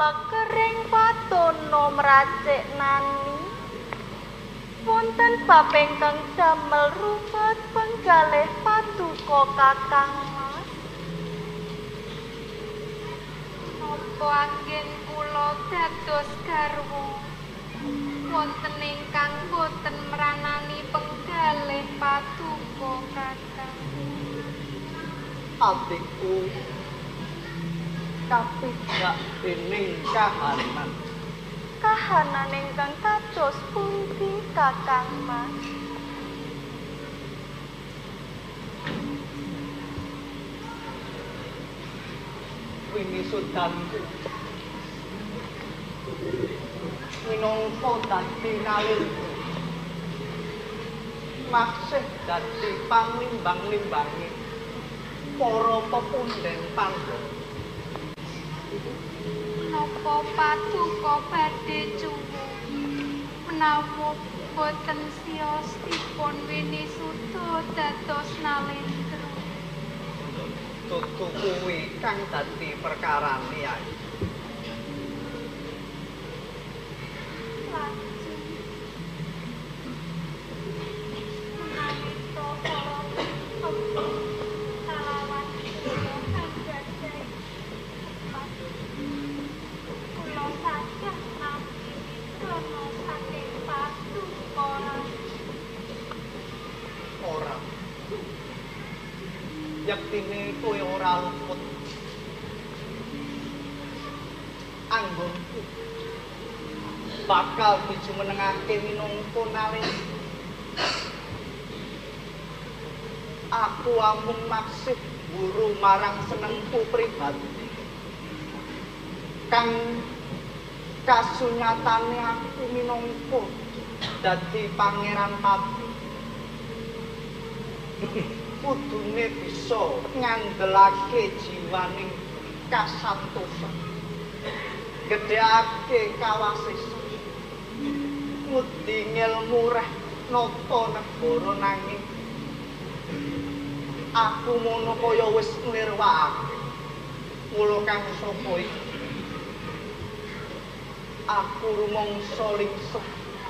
kering patono mracik nani wonten bab ingkang damel rumet penggalih paduka Kakang Mas. Napa anggen kula dados garwa wonten ingkang boten mranani penggalih paduka Kakang? Adikku kapidak dening kahanan. Kahanan ingkang kados pundi Kakang Mas? Wingi sudanku minangka dadi nalirku maksih dadi panglimbang-limbange para pepunden Pandhawa. Napa paduka badhe cuwu menawa boten siyosipun Winisuta dados nalendra? Dudu kuwi kang dadi perkarane ae. Lajeng menawi to para kalawan kula anggadhahi kula saged nampi widono saking paduka Ora. Yektine kowe ora luput. Anggonku bakal dijumenengake minangka nalendra. Aku amung maksih buru marang senengku pribadi. Kang kasunyatane aku minangka dadi pangeran pati. Kudune bisa ngandelake jiwaning kasantosan. Gedheake kawasesan. Ngudi ngilmu reh nata negara nanging aku mono kaya wis nglirwakake. Mula kang sapa iki? Aku rumangsa lingsep.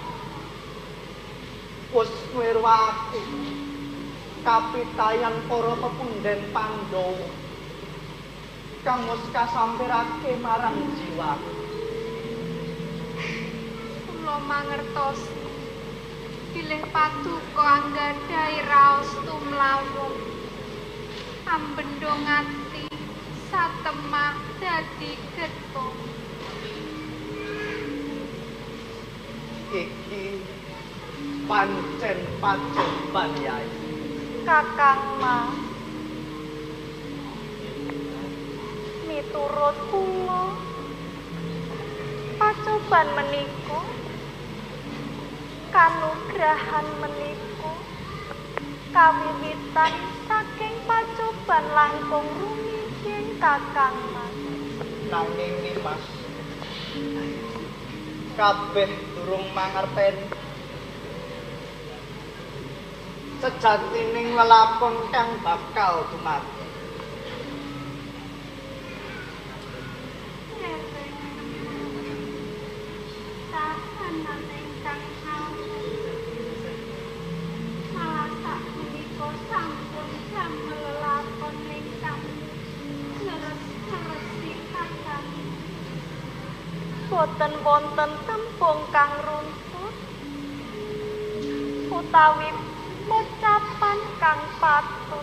Wis nglirwakake kapitayan para pepunden Pandhawa kang wis kasampirake marang jiwaku. kula mangertosi bilih paduka anggadhahi raos tumlawuh ambendong ati satemah dadi getho. Iki pancen pacoban Yai. Kakang Mas, miturut kula pacoban menika kanugrahan menika kawiwitan saking pacoban langkung rumiyin Kakang Mas. Nanging Nimas kabeh durung mangerteni sejatining lelakon kang bakal dumadi. Sahanan ingkang awet malah sapunika sampun damel lelakon ingkang leres-leresi Kakang. Boten wonten tembung kang runtut utawi pocapan kang patut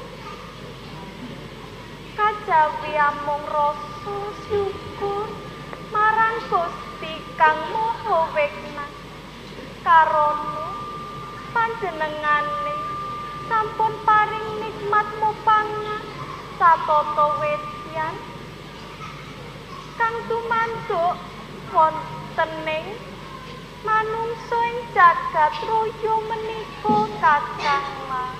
kajawi amung rasa syukur marang Gusti kang Maha Wegna karana panjenengane sampun paring nikmat mupangat satata wedyan kang tumanduk wontening manungsa ing jagat raya menika Kakang Mas.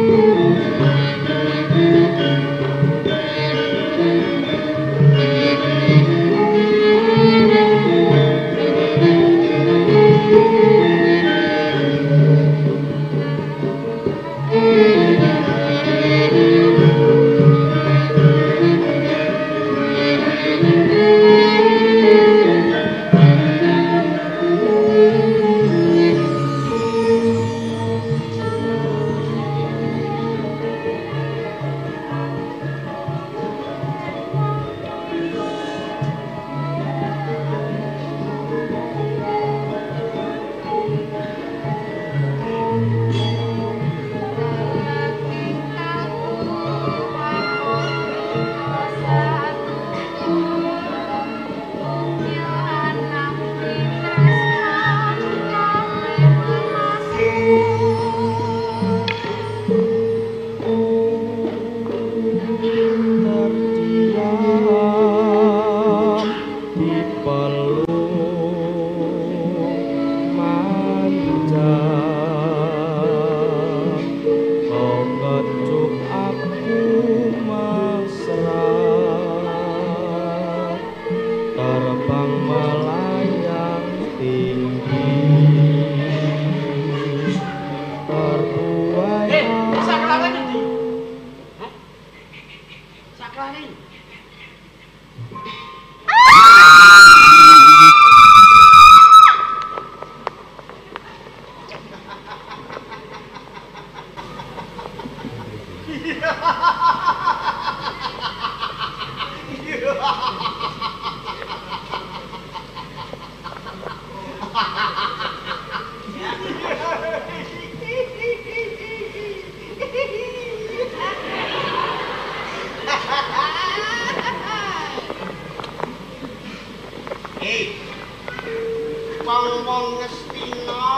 Wong-wong Ngastina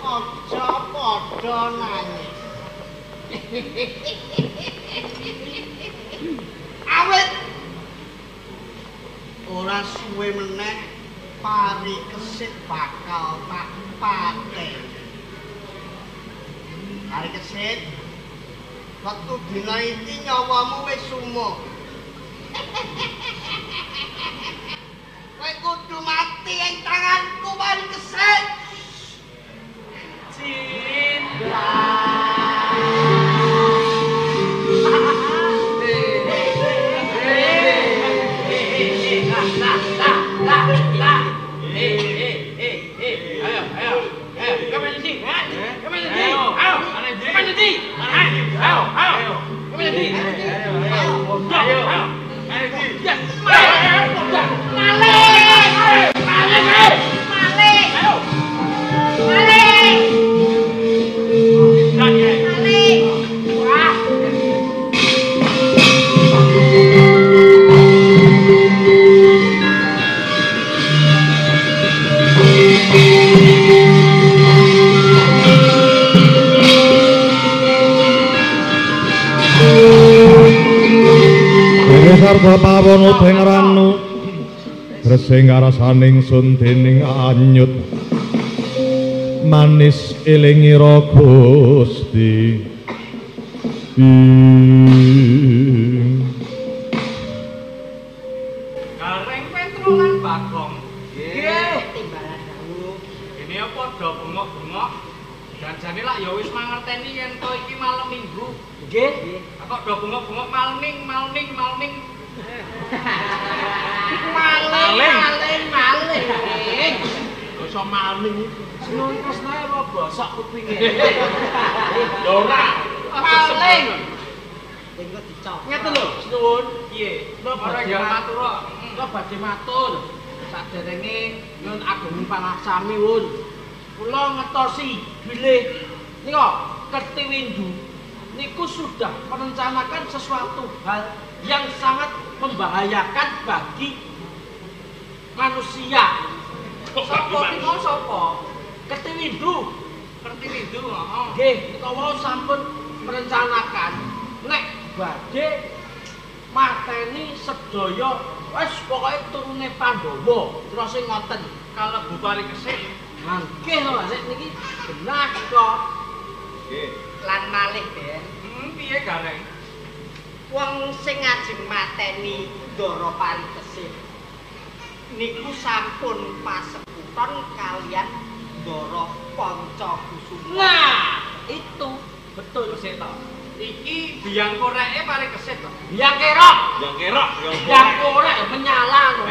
aja padha nangis. Awit ora suwe meneh pari kesit bakal tak pateni. Pari kesit wektu dina iki nyawamu wis sumo. Kowe kudu mati ing tanganku Pari Kesit. Cinta. Sarta pawono dengranu gresing rasaning sun dening anyut manis elingira Gusti Gareng Petrolan Bagong nggih timbalan dawuh ini apa padha bengok-bengok janjane lak ya wis mangerteni yen to iki malam Minggu nggih kok do bengok-bengok malning Dosa malning senuntusnae apa bosok kupinge. Ora, maling. Engko dicok. Ngeten lho, nuwun. Piye? Kula badhe matur. Saderenge nyuwun ageng pangaksami, Wun. Kula ngetosi bilih nika Kertiwindu niku sudah merencanakan sesuatu hal yang sangat membahayakan bagi manusia. Sapa niku sapa? Kertiwindu. Kertiwindu, heeh. Nggih, nika wau sampun merencanakan nek badhe mateni sedaya wis pokoke turune Pandhawa. Terus sing ngoten, kalebu Pari Kesit. Nggih lho, nek niki genah kok. Nggih. Lan malih, Den. piye gareng? Wong sing ngajeng mateni Ndara Parikesit niku sampun paseputon kalian Ndara Pancakusuma. Nah, itu betul sih toh. Iki biang koreke Parikesit toh. Biang kerok. Biang korek menyala loh.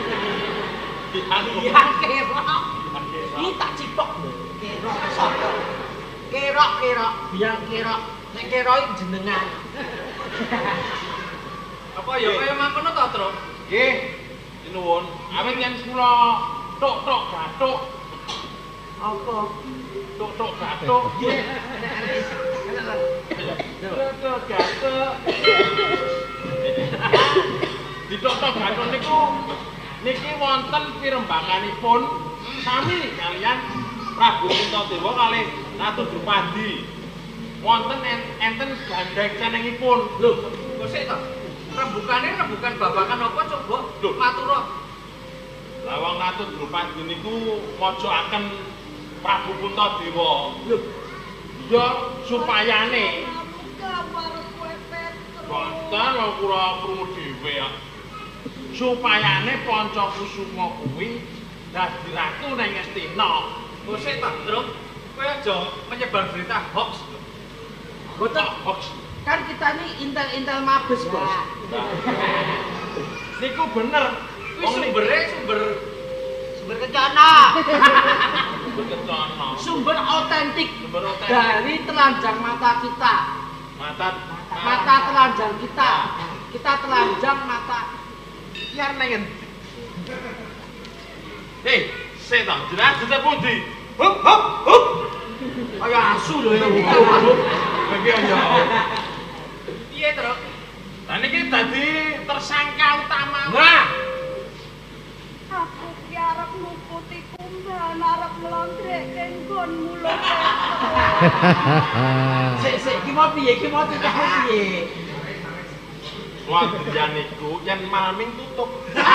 Biang kerok. Ini tak cipok lho. Kerok sapa? Kerok. Biang kerok. Nek kerok iki jenengan. Apa ya kaya mangkono to, Truk? Nggih. Nuwun. Awit yen kula tok gathuk. Apa? Tok gathuk. Tok gathuk. Di tok gathuk niku niki wonten pirembanganipun sami kalian Prabu Puntadewa kalih Ratu Drupadi. Wonten enten gandeng cenengipun. Lho, kok sik to? Rembukan babakan apa coba? Matura. Lah wong Ratu Drupadi niku majakaken Prabu Puntadewa. Lho, ya supayane wonten lho kula krungu dhewe ya. Supayane Pancakusuma kuwi dadi ratu ning Ngastina. Kok sik to, Truk? Kowe aja menyebar berita hoax. Boten hoax. Kan kita ini intel mabes, Bos. Niku bener. Kuwi sumber Kencana. Bekecono. sumber otentik dari telanjang mata kita. Mata telanjang kita. Kita telanjang mata. Biar nengen. Hei, setan, jelas pundi? Hup. Kaya asu lho ya. Bagi aja. Piye, Truk? Lah niki dadi tersangka utama. Nah, Aku ki arep nukuti kumbahan arep nglondrekke nggon mulo. sik ki mau piye? Ki mau tutup piye? Wadyan niku yen malaming tutup.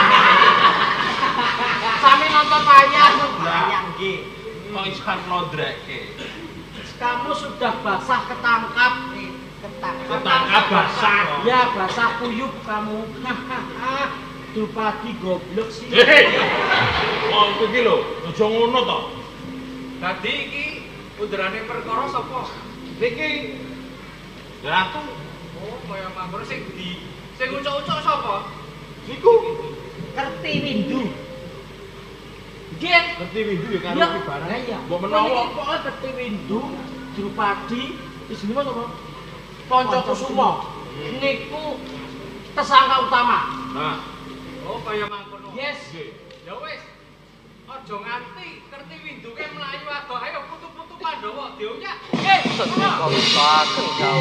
Sami nonton wayang. Wayang nggih. Kok iso nglondrekke. Kamu sudah basah ketangkap. Ketangkap basah. Ya, basah kuyup kamu. Drupadi goblok sih. Hei. Oh, iki lho, aja ngono to. Dadi iki punderane perkara sapa? Niki Ratu. Oh, kaya mangkono sing ucuk-ucuk sapa? Niku Kertiwindu. Nggih. Kertiwindu ya karo iki barang. Iya. Mbok menawa pokoke Kertiwindu, Drupadi, jenenge sapa? Pancakusuma. Niku tersangka utama. Nah, Oh, kaya mangkono. Yes. nggih. Ya wis. Aja nganti Kertiwindu ke mlayu adoh ayo putu-putu Pandhawa dioyak. Nggih. Kawitaken kau.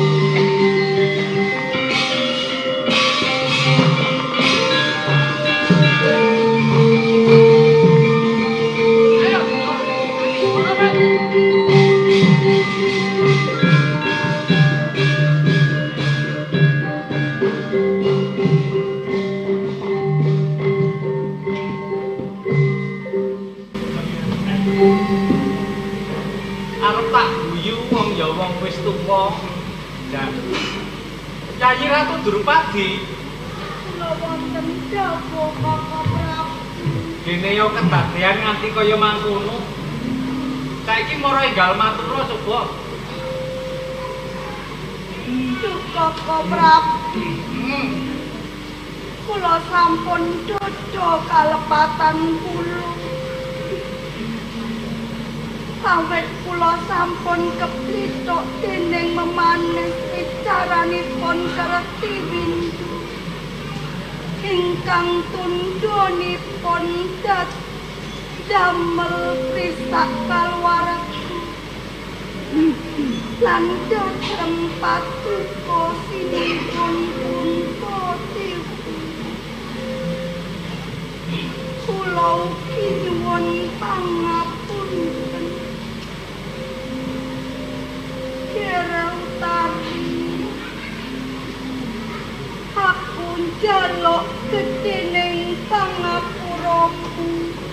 Arep tak guyu wong ya wong wis tuwa. Dan Yayi Ratu Drupadi Kula wonten dawuh Kakang Prabu. dene yo kedadean nganti kaya mangkono. Saiki mara enggal matura coba. Kakang Prabu. Kula sampun dodo kalepatan kula. Awit kula sampun keplituk dening memanis wicaranipun Kertiwindu. Ingkang tundhonipun damel prisak kalwarga. Lan dhateng patuko sinipun Puntadewa. Kula ugi nyuwun pangapunten. Utari aku njaluk gedhening pangapuramu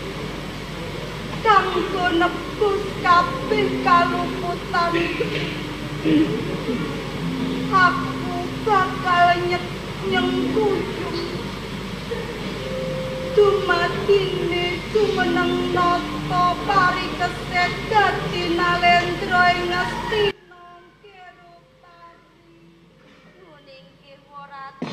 kanggo nebus kabeh kaluputan aku nyengkuyung dumadine jumeneng nata parikeset dadi nalendra ing Astina Kerupati nuning Kirwarati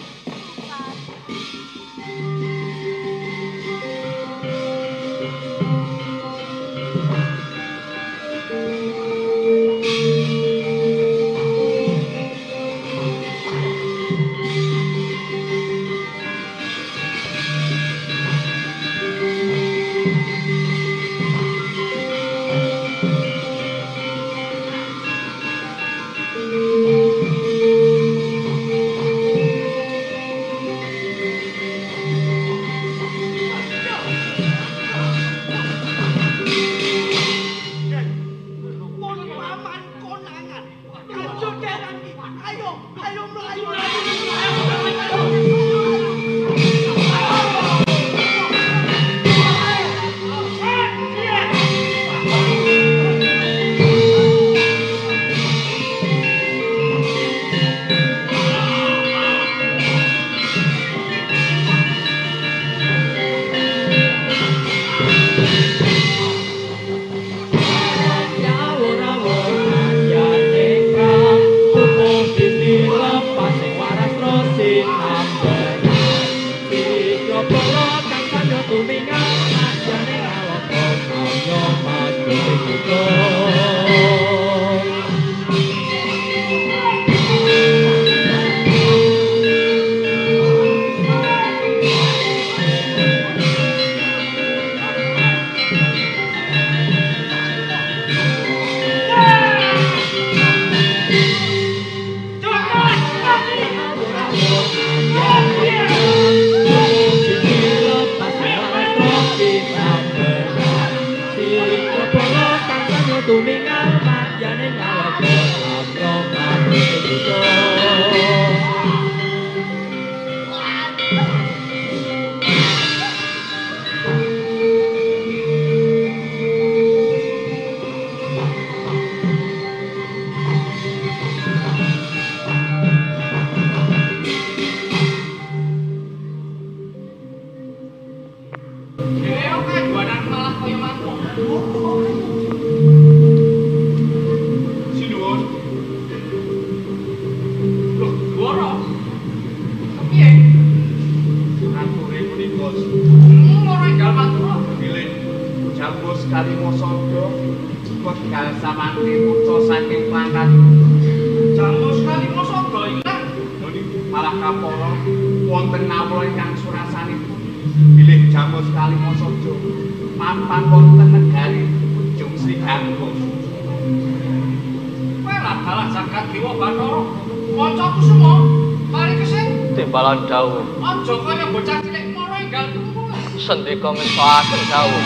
Timbalan dawuh. Aja kaya bocah cilik mara enggal turu. Sendika ngestoaken dawuh.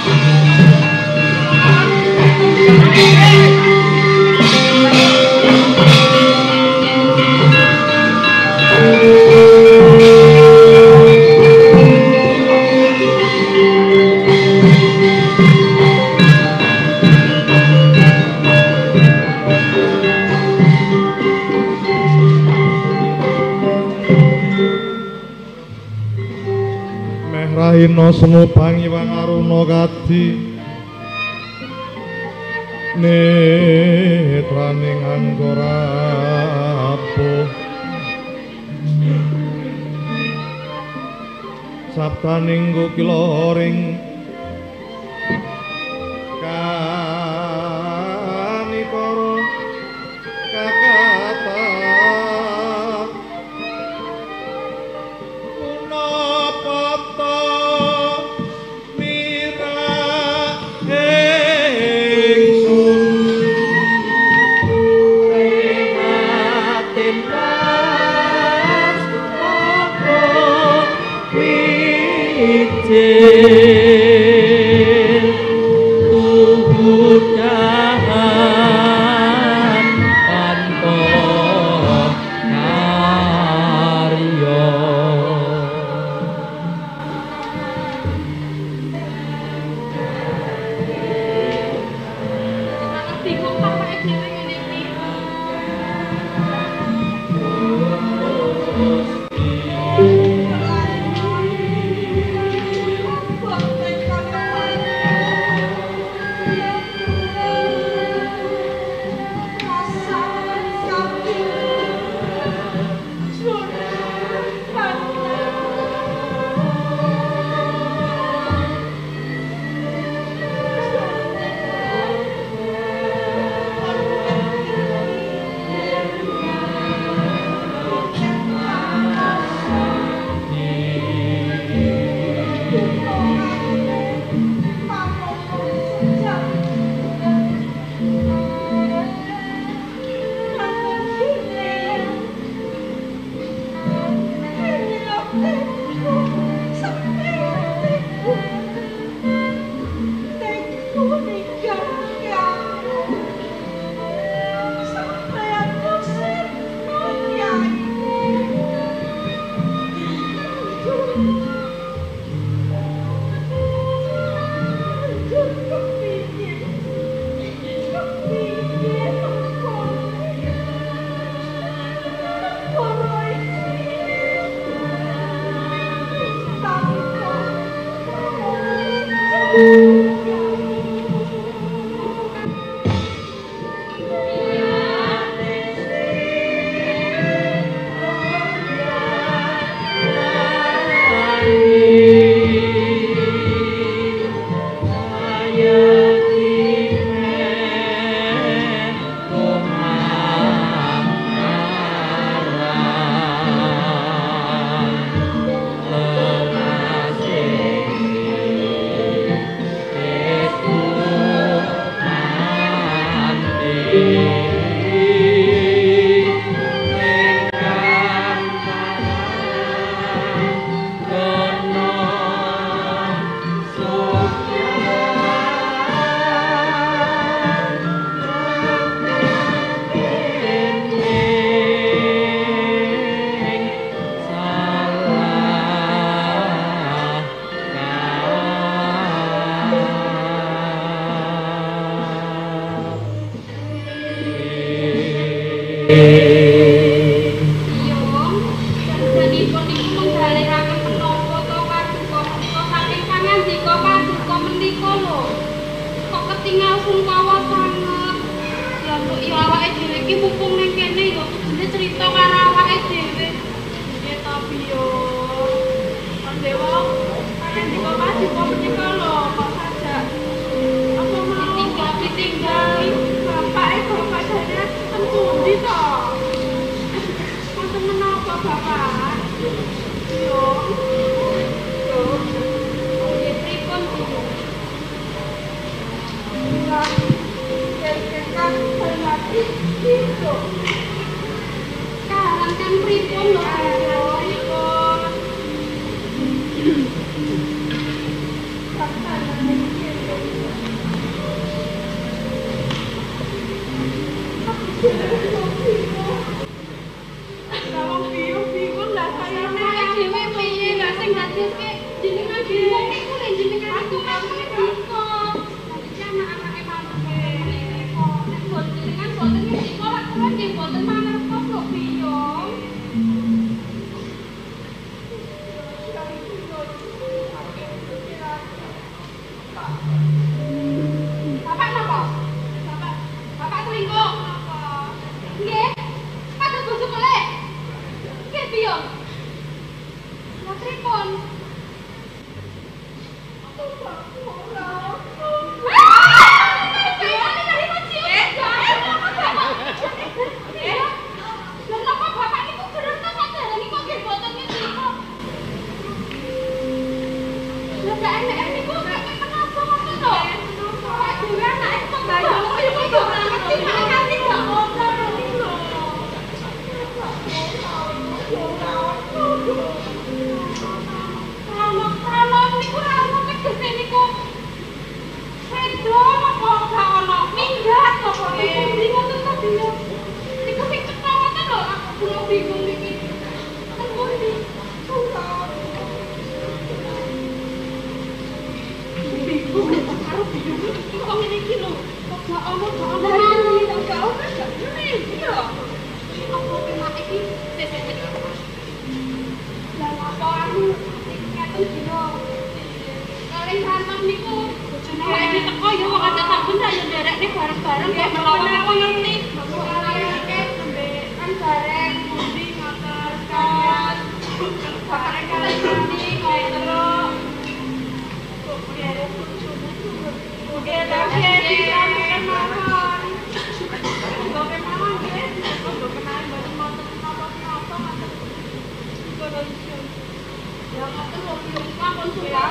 Rahina semubang iwang aruna kadi netraning anggora apuh sabdaning kukiloring kanikara kakata Yang